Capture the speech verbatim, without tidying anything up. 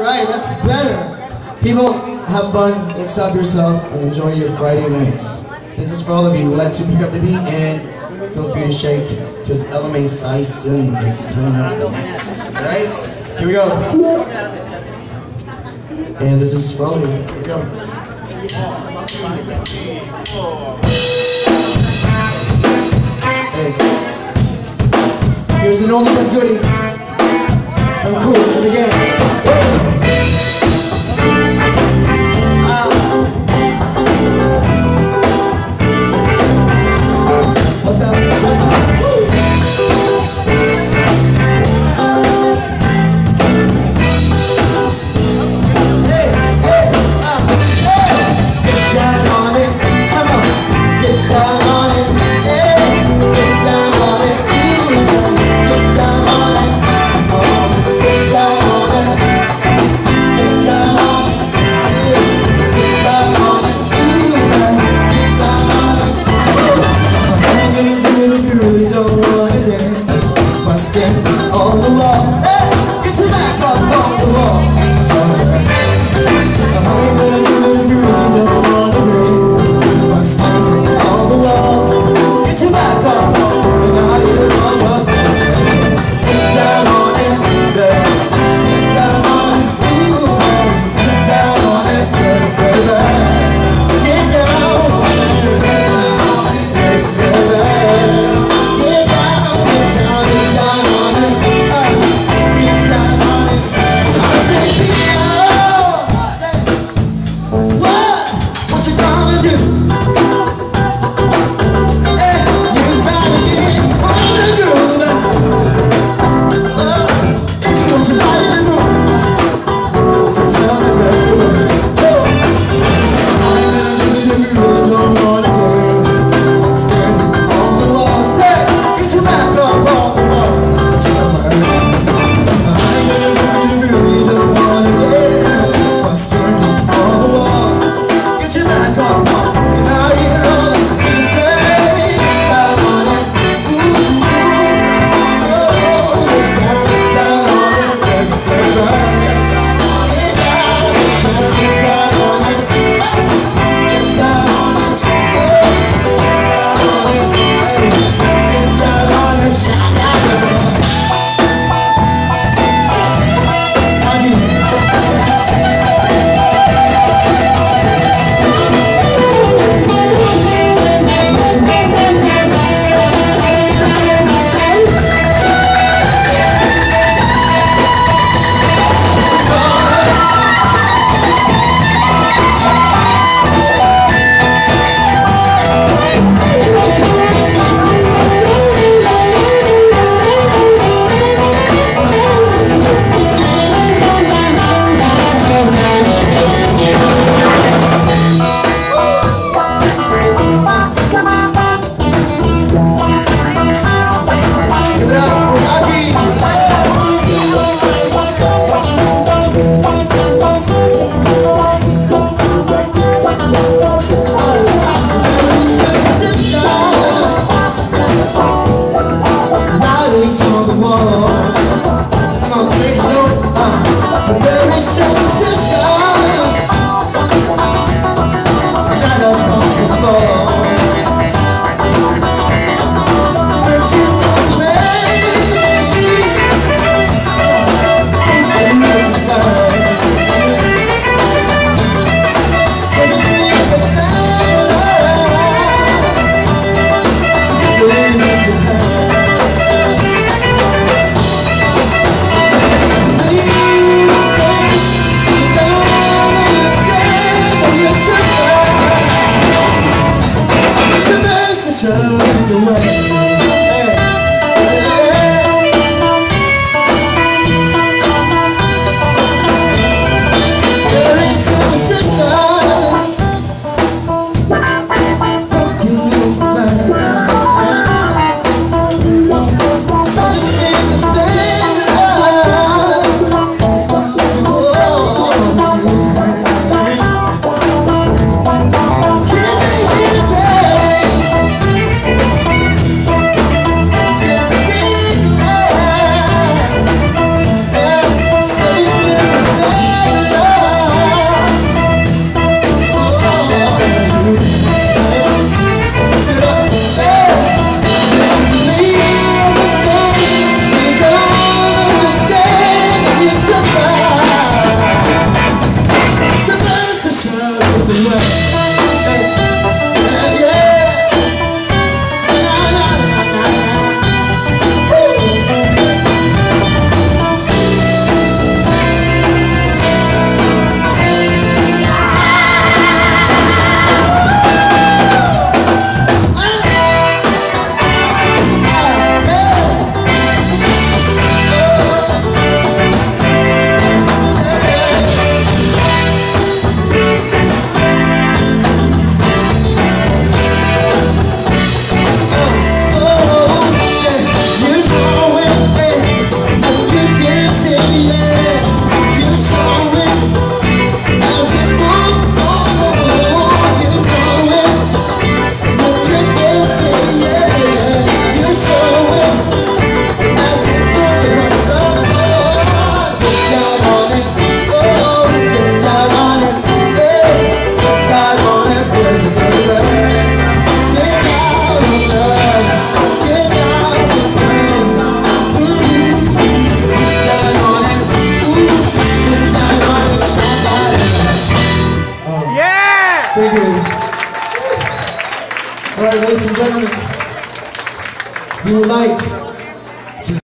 Alright, that's better. People, have fun, don't stop yourself, and enjoy your Friday nights. This is for all of you who like to pick up the beat and feel free to shake, because Ella Mai Sison is coming up next. Alright? Here we go. And this is for all of you. Here we go. Hey. Here's an oldie but goodie from Cool and the Gang. What's up? What's up? Hey, hey, uh, hey! Get down on it, come on. Get down on it, hey! Get down on it, ooh. Get down on it, oh. Get down on it, get down on it, yeah. Get down on it, ooh. Get down on it, oh. Gonna do it if you really don't wanna dance. Busting on the wall, hey, get your back up on the wall. I'm gonna do it if you really don't wanna dance. Busting on the wall, get your back up on the wall. And now you're on your face. Get down on it, yeah. Get down on it, ooh. Get down on it, yeah. Get down on it, yeah. ladies and gentlemen, we would like